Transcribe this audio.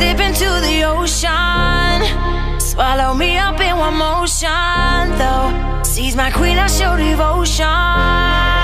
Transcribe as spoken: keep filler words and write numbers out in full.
slip into the ocean. Swallow me up in one motion, though. Seize my queen, I show devotion.